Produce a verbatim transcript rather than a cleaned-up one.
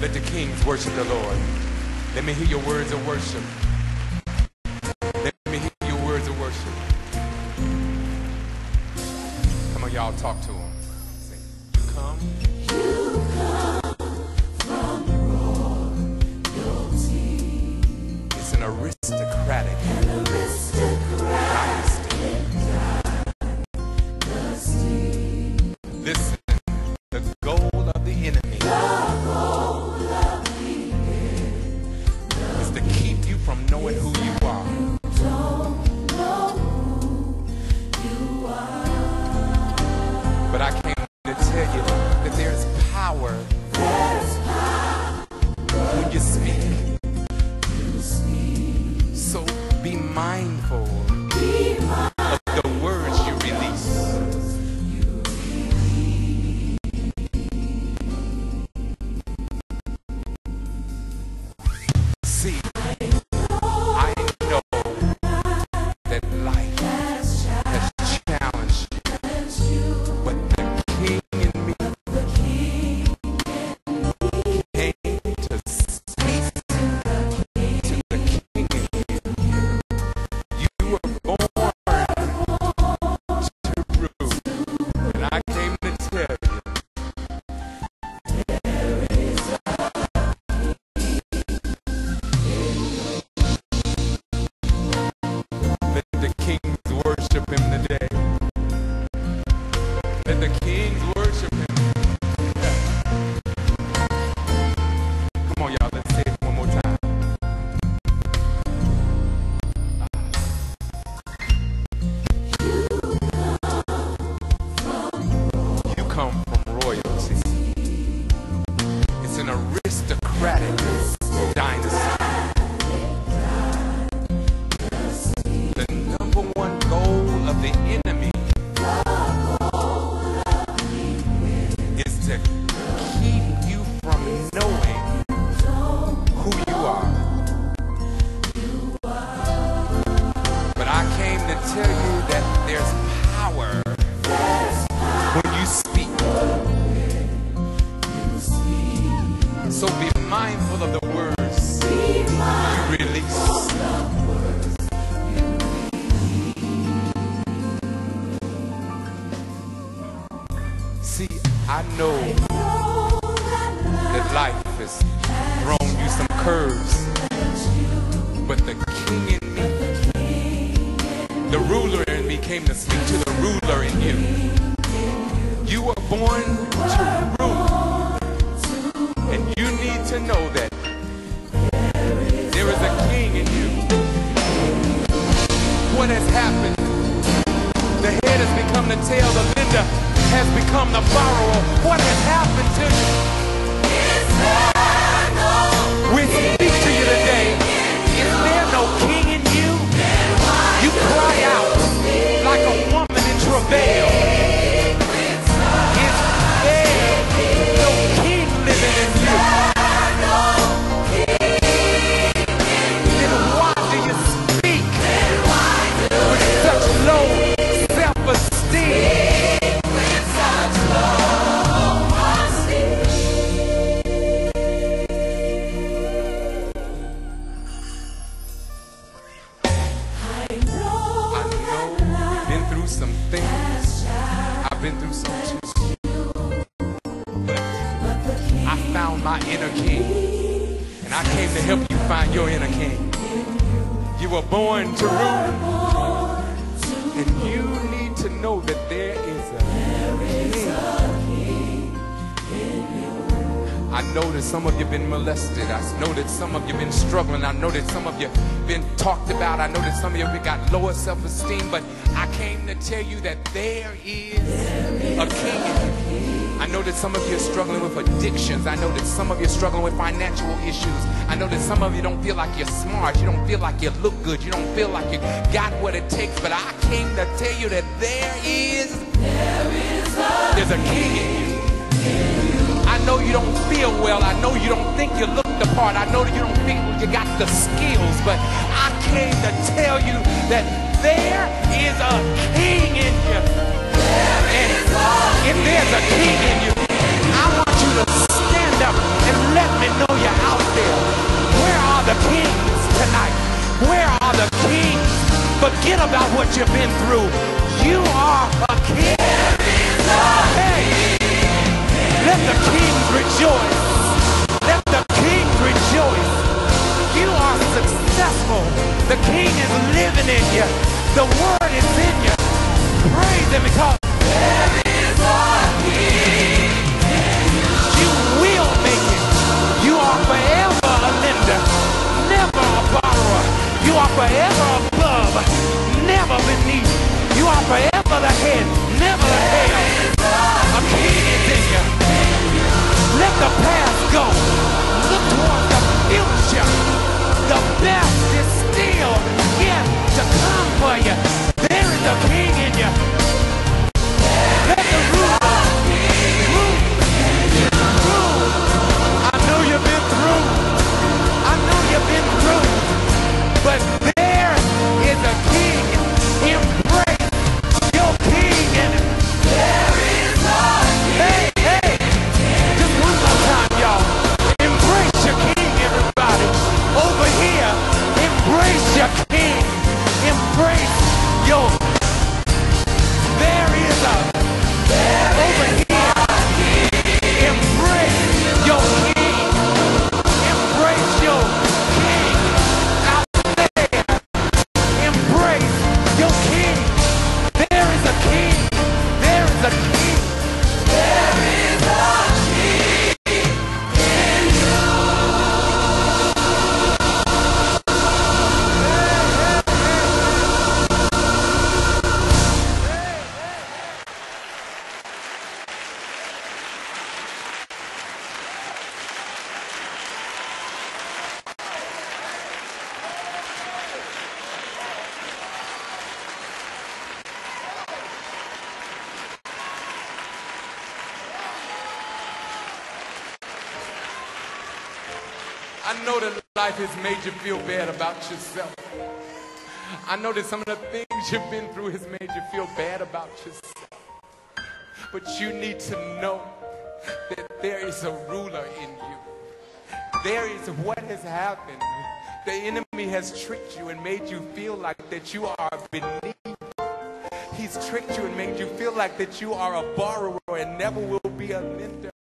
Let the kings worship the Lord. Let me hear your words of worship. Let me hear your words of worship. Come on, y'all, talk to him. Say, you come. You come from royalty. It's an aristocratic An aristocratic dynasty. Listen, the goal of the enemy The goal of the enemy is to keep you from knowing who you are. don't know who you are. But I came to tell you that there's power There's power when you speak. you speak. So be mindful Be my of the words you release. See, I know that life has challenged you, but the King in me the king. came to speak to the King in you. You were born to rule, and I came to tell you let the kings worship him today. Let the kings worship him. Come on, y'all, let's say it one more time. You come from royalty. It's an aristocratic dynasty. The number one goal of the enemy is to keep you from knowing who you are. But I came to tell you that there's power when you speak. So be mindful of the words you release. See, I know that life has thrown you some curves, but the King in me, the ruler in me, came to speak to the ruler in you. You were born to rule, and you need to know that there is a king in you. What has happened? The head has become the tail, the lender has become the borrower. What has happened to you? We speak to you today. Is there no king in you? You cry out like a woman in travail. Is there no king living in you? Then why do you speak with such low self-esteem? I know you've been through some things. I've been through some too. But I found my inner king, and I came to help you find your inner king. You were born to rule, and you need to know that there is a king. I know that some of you have been molested. I know that some of you have been struggling. I know that some of you have been talked about. I know that some of you have got lower self-esteem. But I came to tell you that there is a king in you. I know that some of you are struggling with addictions. I know that some of you are struggling with financial issues. I know that some of you don't feel like you're smart. You don't feel like you look good. You don't feel like you got what it takes. But I came to tell you that there is, there's a king in you. I know you don't feel well. I know you don't think you look the part. I know that you don't think you got the skills. But I came to tell you that there is a king in you. And if there's a king in you, I want you to stand up and let me know about what you've been through. You are a king. Hey, let the kings rejoice. Let the kings rejoice. You are successful. The king is living in you. The word is in you. Praise him because there is a king. You will make it. You are forever a lender, never a borrower. You are forever above, never beneath. You are forever the head, never the tail. A king is in you. Let the past go. Look towards the future. The best is still yet to come for you. There is a king in you. Let the ruler rule. Rule. I know you've been through. I know you've been through. But there is a king. Embrace your king. And there is a king. Hey, hey. Just one more time, y'all. Embrace your king, everybody. Over here, embrace your king. Embrace your. There is a. Over here, embrace your king. Embrace your king. Out there, embrace your king. There is a king. There is a king. There is a king in you. I know that life has made you feel bad about yourself. I know that some of the things you've been through has made you feel bad about yourself. But you need to know that there is a ruler in you. There is what has happened. The enemy has tricked you and made you feel like that you are beneath. He's tricked you and made you feel like that you are a borrower and never will be a lender.